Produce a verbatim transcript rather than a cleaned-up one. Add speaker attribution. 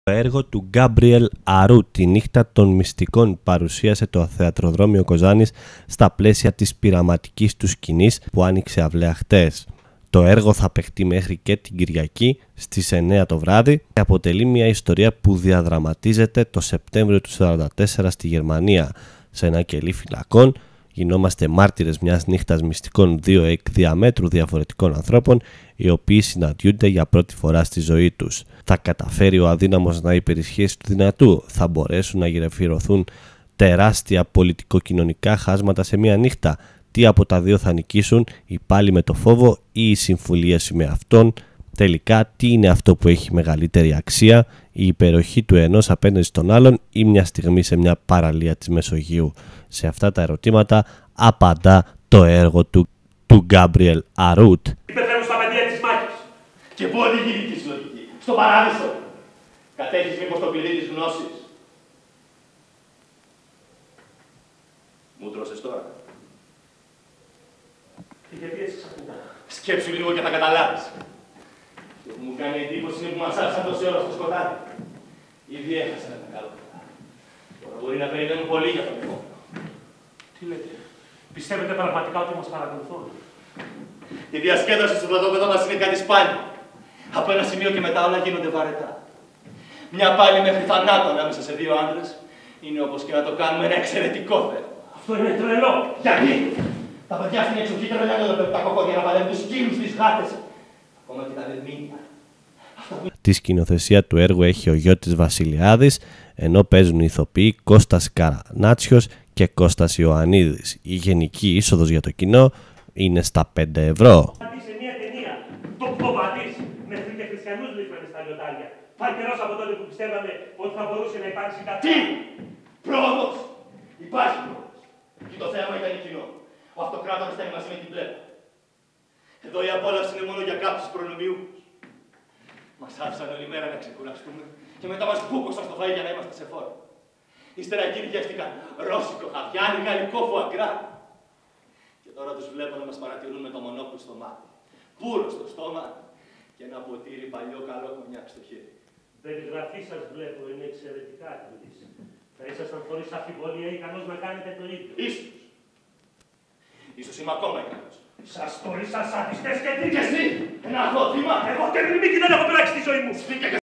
Speaker 1: Το έργο του Γκάμπριελ Αρού, «Τη νύχτα των μυστικών», παρουσίασε το Θεατροδρόμιο Κοζάνης στα πλαίσια της πειραματικής του σκηνής που άνοιξε αυλαία χτες. Το έργο θα παιχτεί μέχρι και την Κυριακή στις εννέα το βράδυ και αποτελεί μια ιστορία που διαδραματίζεται το Σεπτέμβριο του χίλια εννιακόσια σαράντα τέσσερα στη Γερμανία. Σε ένα κελί φυλακών γινόμαστε μάρτυρες μιας νύχτας μυστικών δύο εκ διαμέτρου διαφορετικών ανθρώπων, οι οποίοι συναντιούνται για πρώτη φορά στη ζωή τους. Θα καταφέρει ο αδύναμος να υπερισχύσει του δυνατού? Θα μπορέσουν να γεφυρωθούν τεράστια πολιτικο-κοινωνικά χάσματα σε μια νύχτα? Τι από τα δύο θα νικήσουν, οι πάλι με το φόβο ή η συμφιλίωση με αυτόν? Τελικά, τι είναι αυτό που έχει μεγαλύτερη αξία, η υπεροχή του ενός απέναντι στον άλλον ή μια στιγμή σε μια παραλία της Μεσογείου? Σε αυτά τα ερωτήματα απαντά το έργο του, του Γκάμπριελ Αρούτ.
Speaker 2: Πεθαίνουν στα πεδία της μάχης. Και πού οδηγεί η δική σου λογική? Στο παράδεισο. Κατέχεις μήπως το κλειδί της γνώσης? Μου τρώσες τώρα. Και γιατί έτσι ξαφνικά? Σκέψου λίγο και θα καταλάβεις. Το που μου κάνει εντύπωση είναι που μας άφησαν τόση ώρα στο σκοτάδι. Ήδη έχασα ένα καλό. Τώρα μπορεί να περιμένουν πολύ για τον επόμενο. Τι λέτε? Πιστεύετε πραγματικά ότι μας παρακολουθούν? Η διασκέδαση στο στρατόπεδο μας είναι κάτι σπάνιο. Από ένα σημείο και μετά όλα γίνονται βαρετά. Μια πάλι μέχρι θανάτου ανάμεσα σε δύο άντρες είναι όπως και να το κάνουμε ένα εξαιρετικό θέμα. Αυτό είναι τρελό. Γιατί? Τα παιδιά στην εξοχή τρελάνε εδώ πέρα τα κοκόδια να παλεύουν τους σκύλους στις γάτες. Ακόμα και τα δερμήνια.
Speaker 1: Τη σκηνοθεσία του έργου έχει ο Γιώτης Βασιλιάδης, ενώ παίζουν οι ηθοποιοί Κώστας Καρανάτσιος και Κώστας Ιωαννίδης. Η γενική είσοδος για το κοινό είναι στα πέντε ευρώ.
Speaker 2: Σε μια ταινία, το Κοβαδής, μέχρι και χριστιανούς βρίσκονται στα λιωτάρια. Πάει καιρός από τότε που πιστεύαμε ότι θα μπορούσε να υπάρξει κάτι. Τι! Πρόοδος! Υπάρχει πρόοδος. Και το θέμα ήταν κοινό. Ο αυτοκράτορας ήταν μαζί με την πλέπα. Εδώ η απόλαυση είναι μόνο για κάποιους προνομιούχους. Μας άφησαν όλη μέρα να ξεκουραστούμε και μετά μας μπούκωσαν στο φαΐ για να είμαστε σε φόρμα. Ύστερα εκείνοι γεύτηκαν ρώσικο χαβιάρι, γαλλικό φουαγκρά. Και τώρα τους βλέπω να μας παρατηρούν με το μονόκουλο στο μάτι, πουρο στο στόμα και ένα ποτήρι παλιό καλό κονιάκ στο χέρι. Δεν γραφή σας βλέπω, είναι εξαιρετικά κριτής. Θα ήσασταν χωρίς αμφιβολία ικανός να κάνετε το ίδιο. Ίσως. Ίσως είμαι ακόμα ικανός. Σας χωρίς σας σαντιστές και τι και εσύ! Ένα αθώο θύμα! Εγώ και μνημίκη δεν έχω πειράξει τη ζωή μου!